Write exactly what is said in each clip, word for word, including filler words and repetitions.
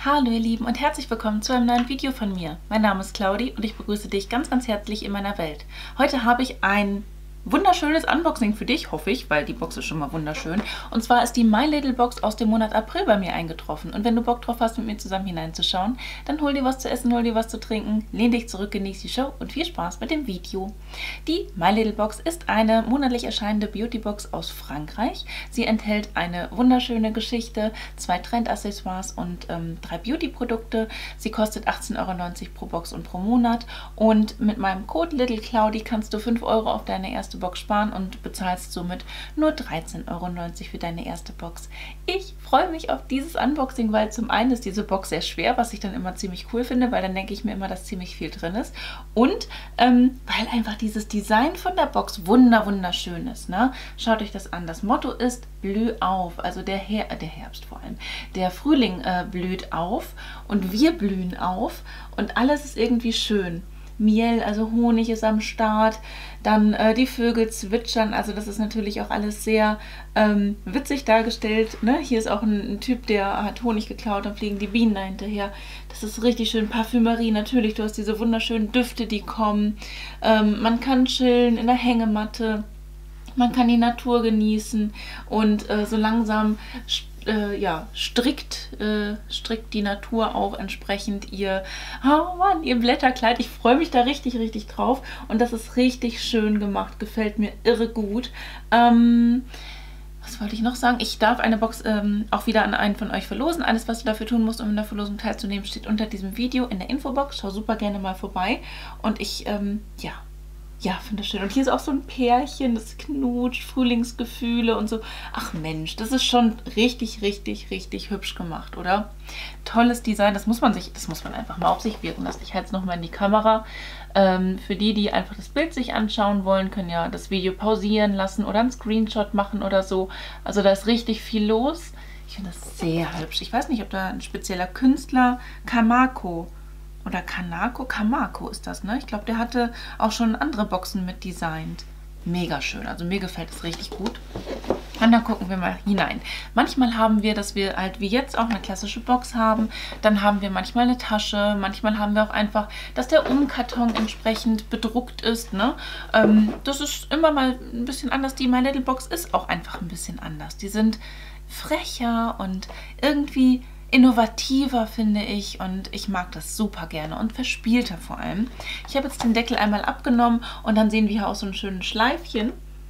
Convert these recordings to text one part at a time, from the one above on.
Hallo ihr Lieben und herzlich willkommen zu einem neuen Video von mir. Mein Name ist Claudi und ich begrüße dich ganz ganz herzlich in meiner Welt. Heute habe ich ein wunderschönes Unboxing für dich, hoffe ich, weil die Box ist schon mal wunderschön. Und zwar ist die My Little Box aus dem Monat April bei mir eingetroffen. Und wenn du Bock drauf hast, mit mir zusammen hineinzuschauen, dann hol dir was zu essen, hol dir was zu trinken, lehn dich zurück, genieß die Show und viel Spaß mit dem Video. Die My Little Box ist eine monatlich erscheinende Beauty-Box aus Frankreich. Sie enthält eine wunderschöne Geschichte, zwei Trendaccessoires und ähm, drei Beauty-Produkte. Sie kostet achtzehn Euro neunzig pro Box und pro Monat. Und mit meinem Code LittleClaudi kannst du fünf Euro auf deine erste Box sparen und bezahlst somit nur dreizehn Euro neunzig für deine erste Box. Ich freue mich auf dieses Unboxing, weil zum einen ist diese Box sehr schwer, was ich dann immer ziemlich cool finde, weil dann denke ich mir immer, dass ziemlich viel drin ist. Und ähm, weil einfach dieses Design von der Box wunder wunderschön ist. Ne? Schaut euch das an. Das Motto ist Blüh auf, also der, Her äh, der Herbst vor allem. Der Frühling äh, blüht auf und wir blühen auf und alles ist irgendwie schön. Miel, also Honig ist am Start, dann äh, die Vögel zwitschern, also das ist natürlich auch alles sehr ähm, witzig dargestellt. Ne? Hier ist auch ein, ein Typ, der hat Honig geklaut, dann fliegen die Bienen da hinterher. Das ist richtig schön. Parfümerie, natürlich, du hast diese wunderschönen Düfte, die kommen. Ähm, man kann chillen in der Hängematte, man kann die Natur genießen und äh, so langsam Äh, ja, strickt, äh, strickt die Natur auch entsprechend ihr, oh Mann, ihr Blätterkleid. Ich freue mich da richtig, richtig drauf. Und das ist richtig schön gemacht. Gefällt mir irre gut. Ähm, was wollte ich noch sagen? Ich darf eine Box ähm, auch wieder an einen von euch verlosen. Alles, was du dafür tun musst, um in der Verlosung teilzunehmen, steht unter diesem Video in der Infobox. Schau super gerne mal vorbei. Und ich, ähm, ja, Ja, finde ich schön. Und hier ist auch so ein Pärchen, das knutscht, Frühlingsgefühle und so. Ach Mensch, das ist schon richtig, richtig, richtig hübsch gemacht, oder? Tolles Design, das muss man sich, das muss man einfach mal auf sich wirken lassen. Ich halte es nochmal in die Kamera. Ähm, für die, die einfach das Bild sich anschauen wollen, können ja das Video pausieren lassen oder einen Screenshot machen oder so. Also da ist richtig viel los. Ich finde das sehr hübsch. Ich weiß nicht, ob da ein spezieller Künstler, Kamako, oder Kanako, Kamako ist das, ne? Ich glaube, der hatte auch schon andere Boxen mit designt. Mega schön, also mir gefällt es richtig gut. Und dann gucken wir mal hinein. Manchmal haben wir, dass wir halt wie jetzt auch eine klassische Box haben. Dann haben wir manchmal eine Tasche. Manchmal haben wir auch einfach, dass der Umkarton entsprechend bedruckt ist, ne? Ähm, das ist immer mal ein bisschen anders. Die My Little Box ist auch einfach ein bisschen anders. Die sind frecher und irgendwie innovativer, finde ich, und ich mag das super gerne und verspielter vor allem. Ich habe jetzt den Deckel einmal abgenommen und dann sehen wir hier auch so ein schönes Schleifchen.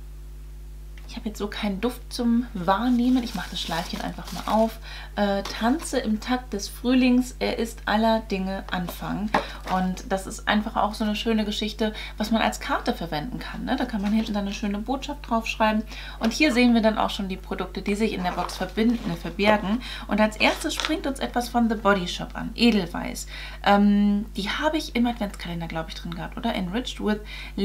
Ich habe jetzt so keinen Duft zum Wahrnehmen. Ich mache das Schleifchen einfach mal auf. Äh, tanze im Takt des Frühlings, er ist aller Dinge Anfang. Und das ist einfach auch so eine schöne Geschichte, was man als Karte verwenden kann. Ne? Da kann man hinten dann eine schöne Botschaft draufschreiben. Und hier sehen wir dann auch schon die Produkte, die sich in der Box verbinden, äh, verbergen. Und als erstes springt uns etwas von The Body Shop an, Edelweiß. Ähm, die habe ich im Adventskalender, glaube ich, drin gehabt, oder? Enriched with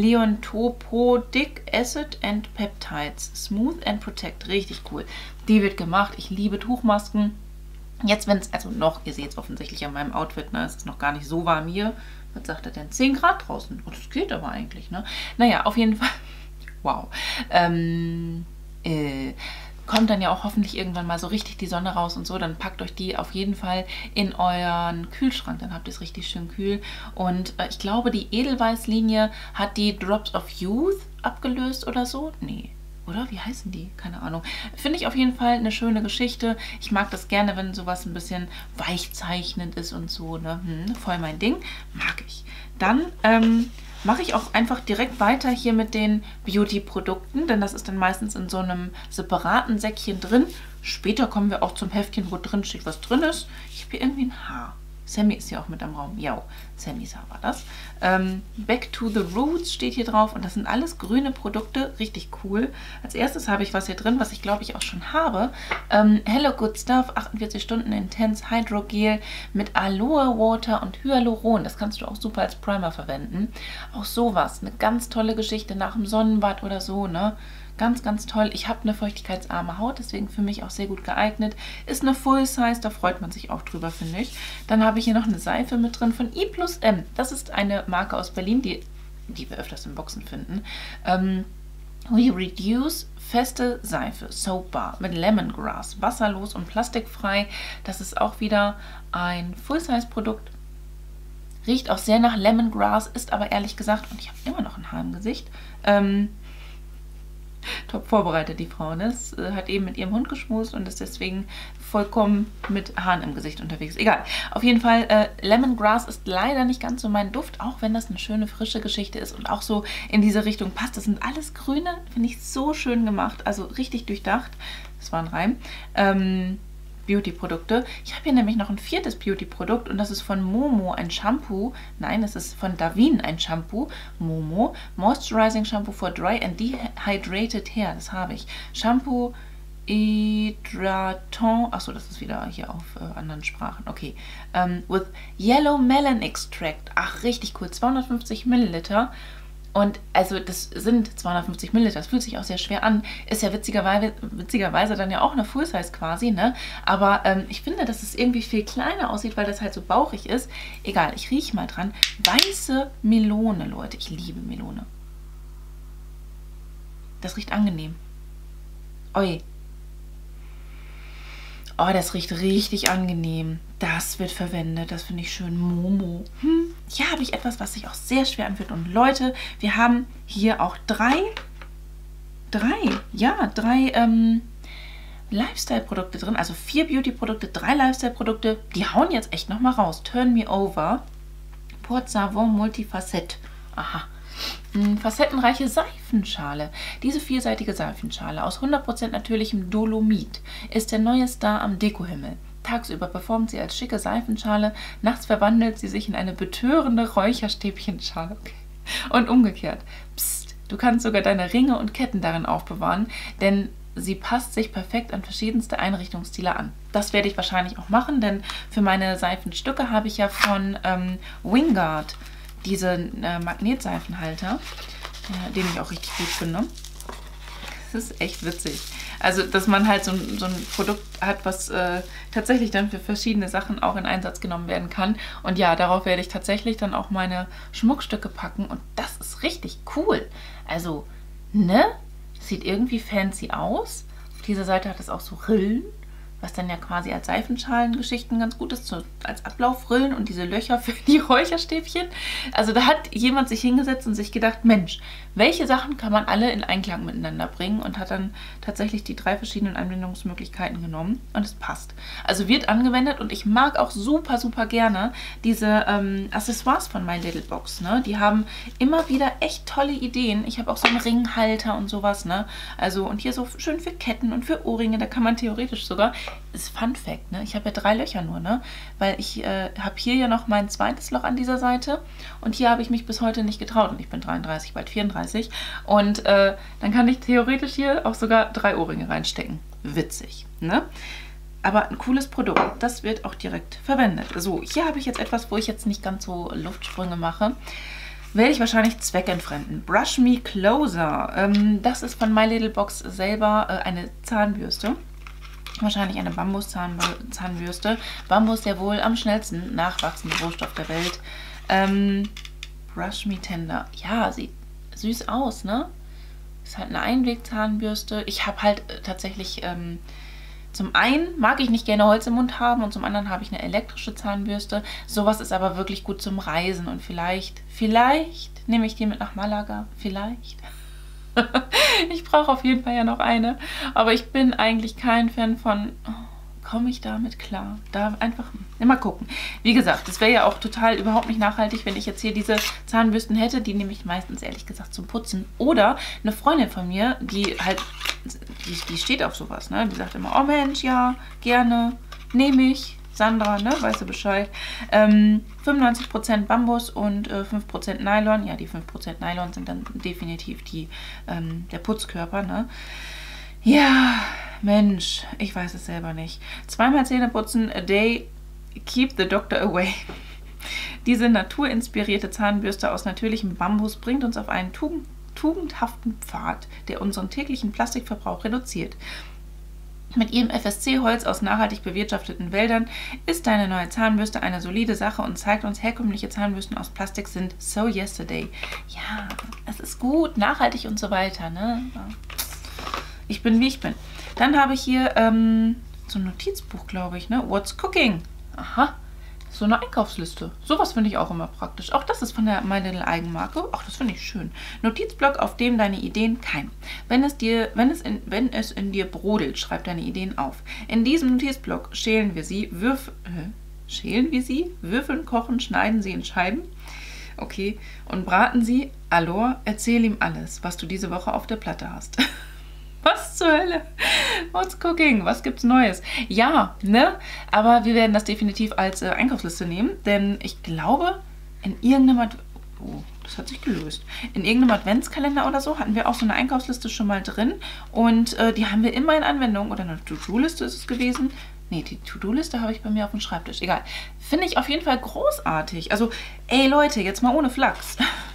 Leontopodic Acid and Peptides. Smooth and Protect, richtig cool. Die wird gemacht. Ich liebe Tuchmasken. Jetzt, wenn es, also noch, ihr seht es offensichtlich an meinem Outfit, ne, es ist noch gar nicht so warm hier. Was sagt er denn? zehn Grad draußen. Und das geht aber eigentlich, ne? Naja, auf jeden Fall. Wow. Ähm, äh, kommt dann ja auch hoffentlich irgendwann mal so richtig die Sonne raus und so, dann packt euch die auf jeden Fall in euren Kühlschrank, dann habt ihr es richtig schön kühl. Und äh, ich glaube, die Edelweiß-Linie hat die Drops of Youth abgelöst oder so. Nee. Oder? Wie heißen die? Keine Ahnung. Finde ich auf jeden Fall eine schöne Geschichte. Ich mag das gerne, wenn sowas ein bisschen weichzeichnend ist und so. Ne? Hm, voll mein Ding. Mag ich. Dann ähm, mache ich auch einfach direkt weiter hier mit den Beauty-Produkten, denn das ist dann meistens in so einem separaten Säckchen drin. Später kommen wir auch zum Heftchen, wo drin steht, was drin ist. Ich habe hier irgendwie ein Haar. Sammy ist ja auch mit am Raum. Ja, Sammys Haar war das. Ähm, Back to the Roots steht hier drauf und das sind alles grüne Produkte. Richtig cool. Als erstes habe ich was hier drin, was ich glaube ich auch schon habe. Ähm, Hello Good Stuff, achtundvierzig Stunden Intense Hydrogel mit Aloe Water und Hyaluron. Das kannst du auch super als Primer verwenden. Auch sowas. Eine ganz tolle Geschichte nach dem Sonnenbad oder so, ne? Ganz, ganz toll. Ich habe eine feuchtigkeitsarme Haut, deswegen für mich auch sehr gut geeignet. Ist eine Full Size, da freut man sich auch drüber, finde ich. Dann habe ich hier noch eine Seife mit drin von I plus M. Das ist eine Marke aus Berlin, die, die wir öfters in Boxen finden. Ähm, We Reduce feste Seife, Soap Bar mit Lemongrass, wasserlos und plastikfrei. Das ist auch wieder ein Full-Size-Produkt. Riecht auch sehr nach Lemongrass, ist aber ehrlich gesagt, und ich habe immer noch ein Haar im Gesicht, ähm, top vorbereitet, die Frau. Ne? Das, äh, hat eben mit ihrem Hund geschmust und ist deswegen vollkommen mit Haaren im Gesicht unterwegs. Egal. Auf jeden Fall, äh, Lemongrass ist leider nicht ganz so mein Duft, auch wenn das eine schöne, frische Geschichte ist und auch so in diese Richtung passt. Das sind alles Grüne, finde ich so schön gemacht, also richtig durchdacht. Das war ein Reim. Ähm, Beauty-Produkte. Ich habe hier nämlich noch ein viertes Beauty-Produkt und das ist von Momo ein Shampoo. Nein, es ist von Davin ein Shampoo. Momo. Moisturizing Shampoo for Dry and Dehydrated Hair. Das habe ich. Shampoo Hydratant. Achso, das ist wieder hier auf äh, anderen Sprachen. Okay. Um, with Yellow Melon Extract. Ach, richtig cool. zweihundertfünfzig Milliliter. Und also das sind zweihundertfünfzig Milliliter, das fühlt sich auch sehr schwer an, ist ja witzigerweise, witzigerweise dann ja auch eine Full-Size quasi, ne? Aber ähm, ich finde, dass es irgendwie viel kleiner aussieht, weil das halt so bauchig ist. Egal, ich rieche mal dran. Weiße Melone, Leute, ich liebe Melone. Das riecht angenehm. Oi. Oh, das riecht richtig angenehm. Das wird verwendet. Das finde ich schön. Momo. Hm. Hier habe ich etwas, was sich auch sehr schwer anfühlt. Und Leute, wir haben hier auch drei, drei, ja, drei ähm, Lifestyle-Produkte drin. Also vier Beauty-Produkte, drei Lifestyle-Produkte. Die hauen jetzt echt nochmal raus. Turn Me Over. Port Savon Multifacette. Aha. Facettenreiche Seifenschale. Diese vierseitige Seifenschale aus hundert Prozent natürlichem Dolomit ist der neue Star am Dekohimmel. Tagsüber performt sie als schicke Seifenschale, nachts verwandelt sie sich in eine betörende Räucherstäbchenschale. Okay. Und umgekehrt. Psst, du kannst sogar deine Ringe und Ketten darin aufbewahren, denn sie passt sich perfekt an verschiedenste Einrichtungsstile an. Das werde ich wahrscheinlich auch machen, denn für meine Seifenstücke habe ich ja von ähm, Wingard diesen äh, Magnetseifenhalter, äh, den ich auch richtig gut finde. Das ist echt witzig. Also, dass man halt so, so ein Produkt hat, was äh, tatsächlich dann für verschiedene Sachen auch in Einsatz genommen werden kann. Und ja, darauf werde ich tatsächlich dann auch meine Schmuckstücke packen. Und das ist richtig cool. Also, ne? Sieht irgendwie fancy aus. Auf dieser Seite hat es auch so Rillen, was dann ja quasi als Seifenschalengeschichten ganz gut ist, so als Ablaufrillen und diese Löcher für die Räucherstäbchen. Also da hat jemand sich hingesetzt und sich gedacht, Mensch, welche Sachen kann man alle in Einklang miteinander bringen, und hat dann tatsächlich die drei verschiedenen Anwendungsmöglichkeiten genommen und es passt. Also wird angewendet, und ich mag auch super, super gerne diese ähm, Accessoires von My Little Box. Ne? Die haben immer wieder echt tolle Ideen. Ich habe auch so einen Ringhalter und sowas. Ne? Also, und hier so schön für Ketten und für Ohrringe, da kann man theoretisch sogar, ist Fun Fact, ne? Ich habe ja drei Löcher nur, ne? Weil ich äh, habe hier ja noch mein zweites Loch an dieser Seite und hier habe ich mich bis heute nicht getraut, und ich bin dreiunddreißig, bald vierunddreißig, und äh, dann kann ich theoretisch hier auch sogar drei Ohrringe reinstecken. Witzig, ne? Aber ein cooles Produkt, das wird auch direkt verwendet. So, hier habe ich jetzt etwas, wo ich jetzt nicht ganz so Luftsprünge mache. Werde ich wahrscheinlich zweckentfremden. Brush Me Closer. Ähm, das ist von My Little Box selber äh, eine Zahnbürste. Wahrscheinlich eine Bambus-Zahnbürste. Bambus, der wohl am schnellsten nachwachsende Rohstoff der Welt. Ähm, Brush Me Tender. Ja, sieht süß aus, ne? Ist halt eine Einwegzahnbürste. Ich habe halt äh, tatsächlich, ähm, zum einen mag ich nicht gerne Holz im Mund haben, und zum anderen habe ich eine elektrische Zahnbürste. Sowas ist aber wirklich gut zum Reisen, und vielleicht, vielleicht nehme ich die mit nach Malaga. Vielleicht. Ich brauche auf jeden Fall ja noch eine, aber ich bin eigentlich kein Fan von, oh, komme ich damit klar? Da einfach immer gucken. Wie gesagt, das wäre ja auch total überhaupt nicht nachhaltig, wenn ich jetzt hier diese Zahnbürsten hätte, die nehme ich meistens ehrlich gesagt zum Putzen. Oder eine Freundin von mir, die halt, die, die steht auf sowas, ne? Die sagt immer, oh Mensch, ja, gerne, nehme ich. Sandra, ne, weißt du Bescheid. Ähm, fünfundneunzig Prozent Bambus und äh, fünf Prozent Nylon. Ja, die fünf Prozent Nylon sind dann definitiv die, ähm, der Putzkörper, ne. Ja, Mensch, ich weiß es selber nicht. Zweimal Zähne putzen a day, keep the doctor away. Diese naturinspirierte Zahnbürste aus natürlichem Bambus bringt uns auf einen tugend, tugendhaften Pfad, der unseren täglichen Plastikverbrauch reduziert. Mit ihrem F S C-Holz aus nachhaltig bewirtschafteten Wäldern ist deine neue Zahnbürste eine solide Sache und zeigt uns, herkömmliche Zahnbürsten aus Plastik sind so yesterday. Ja, es ist gut, nachhaltig und so weiter, ne? Ich bin, wie ich bin. Dann habe ich hier ähm, so ein Notizbuch, glaube ich, ne? What's Cooking? Aha. So eine Einkaufsliste. Sowas finde ich auch immer praktisch. Auch das ist von der My Little Eigenmarke. Ach, das finde ich schön. Notizblock, auf dem deine Ideen keimen. Wenn es dir, wenn es in, wenn es in dir brodelt, schreib deine Ideen auf. In diesem Notizblock schälen wir sie, würf, äh, schälen wir sie, würfeln, kochen, schneiden sie in Scheiben. Okay. Und braten sie. Alor, erzähl ihm alles, was du diese Woche auf der Platte hast. Was zur Hölle? What's Cooking? Was gibt's Neues? Ja, ne? Aber wir werden das definitiv als äh, Einkaufsliste nehmen, denn ich glaube, in irgendeinem Ad oh, das hat sich gelöst. In irgendeinem Adventskalender oder so hatten wir auch so eine Einkaufsliste schon mal drin und äh, die haben wir immer in Anwendung. Oder eine To-Do-Liste ist es gewesen. Nee, die To-Do-Liste habe ich bei mir auf dem Schreibtisch. Egal. Finde ich auf jeden Fall großartig. Also, ey Leute, jetzt mal ohne Flachs.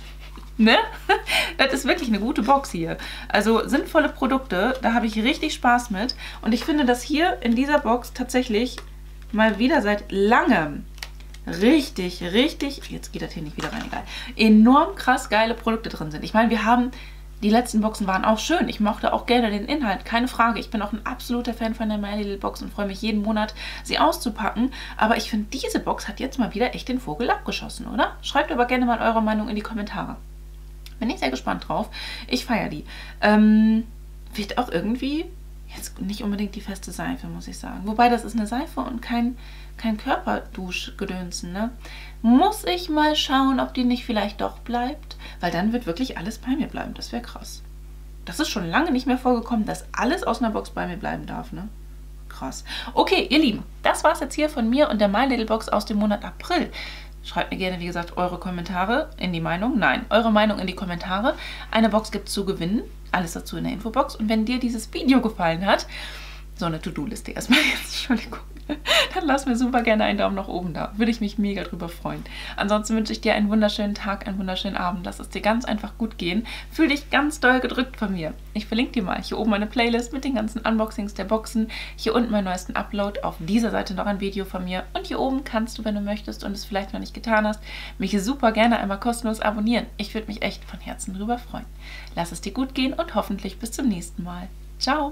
Ne? Das ist wirklich eine gute Box hier. Also sinnvolle Produkte, da habe ich richtig Spaß mit. Und ich finde, dass hier in dieser Box tatsächlich mal wieder seit langem richtig, richtig, jetzt geht das hier nicht wieder rein, egal, enorm krass geile Produkte drin sind. Ich meine, wir haben, die letzten Boxen waren auch schön. Ich mochte auch gerne den Inhalt, keine Frage. Ich bin auch ein absoluter Fan von der My Little Box und freue mich jeden Monat, sie auszupacken. Aber ich finde, diese Box hat jetzt mal wieder echt den Vogel abgeschossen, oder? Schreibt aber gerne mal eure Meinung in die Kommentare. Bin ich sehr gespannt drauf. Ich feiere die. Ähm, wird auch irgendwie, jetzt nicht unbedingt die feste Seife, muss ich sagen. Wobei, das ist eine Seife und kein, kein Körperduschgedönsen, ne? Muss ich mal schauen, ob die nicht vielleicht doch bleibt. Weil dann wird wirklich alles bei mir bleiben. Das wäre krass. Das ist schon lange nicht mehr vorgekommen, dass alles aus einer Box bei mir bleiben darf, ne? Krass. Okay, ihr Lieben, das war es jetzt hier von mir und der My Little Box aus dem Monat April. Schreibt mir gerne, wie gesagt, eure Kommentare in die Meinung. Nein, eure Meinung in die Kommentare. Eine Box gibt es zu gewinnen. Alles dazu in der Infobox. Und wenn dir dieses Video gefallen hat, so eine To-Do-Liste erstmal jetzt, Entschuldigung, dann lass mir super gerne einen Daumen nach oben da. Würde ich mich mega drüber freuen. Ansonsten wünsche ich dir einen wunderschönen Tag, einen wunderschönen Abend. Lass es dir ganz einfach gut gehen. Fühl dich ganz doll gedrückt von mir. Ich verlinke dir mal hier oben meine Playlist mit den ganzen Unboxings der Boxen. Hier unten meinen neuesten Upload. Auf dieser Seite noch ein Video von mir. Und hier oben kannst du, wenn du möchtest und es vielleicht noch nicht getan hast, mich super gerne einmal kostenlos abonnieren. Ich würde mich echt von Herzen drüber freuen. Lass es dir gut gehen und hoffentlich bis zum nächsten Mal. Ciao!